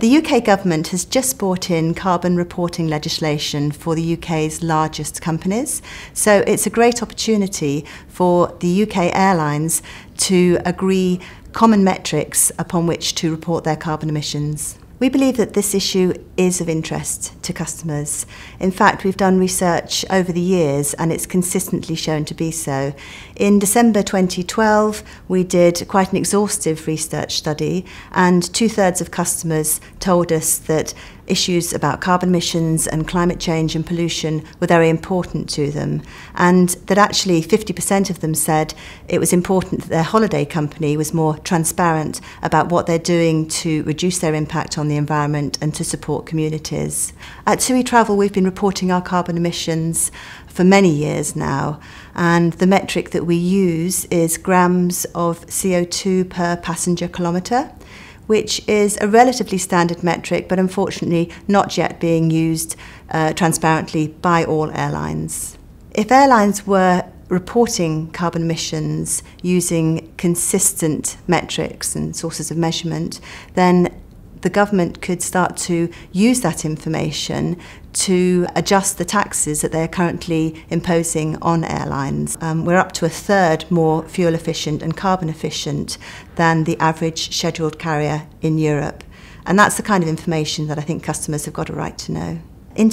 The UK government has just brought in carbon reporting legislation for the UK's largest companies, so it's a great opportunity for the UK airlines to agree common metrics upon which to report their carbon emissions. We believe that this issue is of interest to customers. In fact, we've done research over the years and it's consistently shown to be so. In December 2012, we did quite an exhaustive research study, and 2/3 of customers told us that issues about carbon emissions and climate change and pollution were very important to them, and that actually 50% of them said it was important that their holiday company was more transparent about what they're doing to reduce their impact on the environment and to support communities. At TUI Travel, we've been reporting our carbon emissions for many years now, and the metric that we use is grams of CO2 per passenger kilometre, which is a relatively standard metric, but unfortunately not yet being used transparently by all airlines. If airlines were reporting carbon emissions using consistent metrics and sources of measurement, then the government could start to use that information to adjust the taxes that they're currently imposing on airlines. We're up to 1/3 more fuel efficient and carbon efficient than the average scheduled carrier in Europe. And that's the kind of information that I think customers have got a right to know. In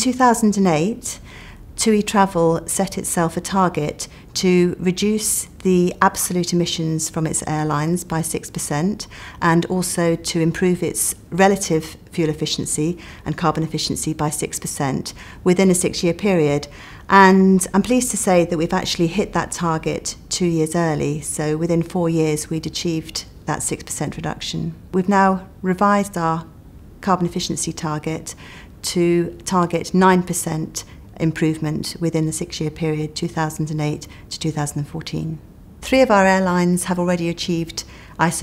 2008, TUI Travel set itself a target to reduce the absolute emissions from its airlines by 6% and also to improve its relative fuel efficiency and carbon efficiency by 6% within a 6-year period. And I'm pleased to say that we've actually hit that target 2 years early. So within 4 years, we'd achieved that 6% reduction. We've now revised our carbon efficiency target to target 9% improvement within the 6-year period, 2008 to 2014. 3 of our airlines have already achieved ISO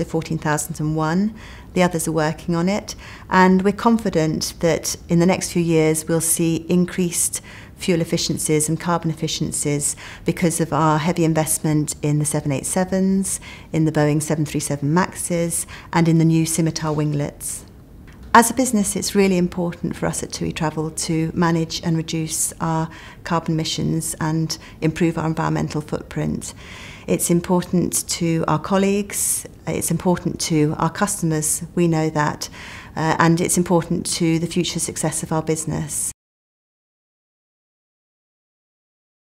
14001, the others are working on it, and we're confident that in the next few years we'll see increased fuel efficiencies and carbon efficiencies because of our heavy investment in the 787s, in the Boeing 737 MAXes, and in the new Scimitar winglets. As a business, it's really important for us at TUI Travel to manage and reduce our carbon emissions and improve our environmental footprint. It's important to our colleagues, it's important to our customers, we know that, and it's important to the future success of our business.